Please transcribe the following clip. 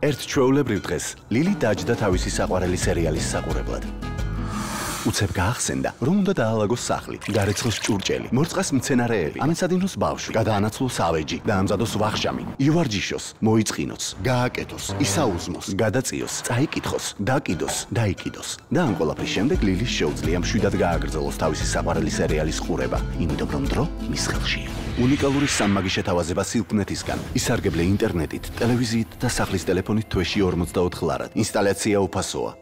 ერთ ჩვეულებრივ დღეს ლილი დაჯდა თავისი საყვარელი სერიალის საყურებლად. უცებ გაახსენდა, რომ უნდა დაალაგოს სახლი, გარეცხოს ჭურჭელი, მორწყას მცენარეები, ამეცადინოს ბავშვი, გადაანაცვლოს ავეჯი, დაამზადოს ვახშამი, ივარჯიშოს, მოიწყინოს, გააკეთოს, ისაუზმოს, გადაწიოს, წაიკითხოს, დაკიდოს, დაიკიდოს. და ამ ყველაფრის შემდეგ ლილის შეუძლია მშვიდად გააგრძელოს თავისი საყვარელი სერიალის ყურება, იმიტომ რომ დრო მის ხელშია. უნიკალური სამმაგი შეთავაზება სილკნეტისგან, ისარგებლე ინტერნეტით, ტელევიზიით და სახლის ტელეფონით თვეში 44 ლარად. ინსტალაცია უფასოა.